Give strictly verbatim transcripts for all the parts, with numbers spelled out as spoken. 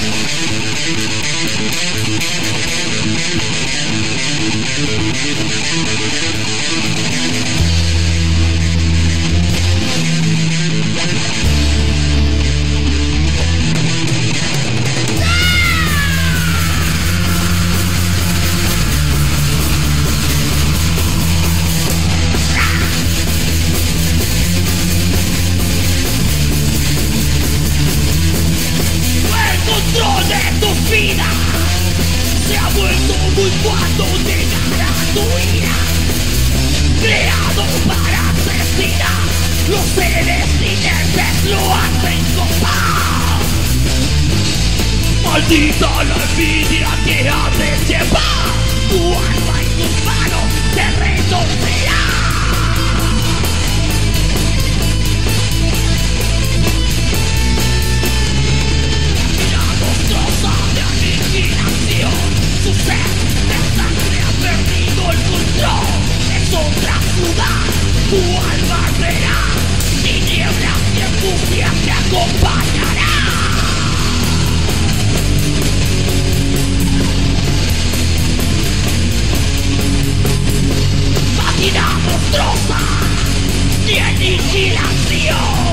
Se ha vuelto muy cuando llegará tu ira, creado para asesinar. Los seres inherentes lo hacen gozar. Maldita la envidia que hace llevar tu alma y tus manos te retorcerán. Su ser de sangre ha perdido el control. Es otra ciudad, tu alma verá. Tinieblas y angustia te acompañarán. Máquina monstruosa de aniquilación.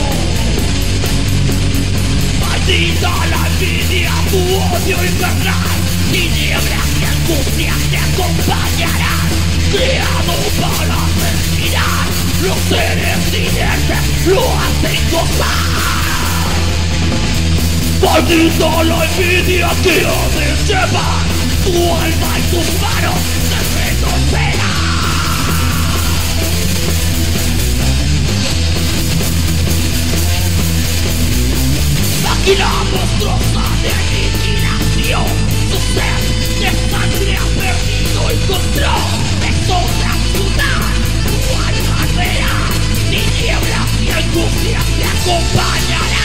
Maldita la envidia, tu odio infernal. Tinieblas y angustias te acompañarán. Creado para asesinar. Los seres inertes lo hacen gozar. Maldita la envidia que hace llevar tu alma y tus manos te retorcerán. Máquina monstruosa de aniquilación. Tu ser de sangre ha perdido el control. Es otra ciudad, tu alma verá. Tinieblas y angustias te acompañarán.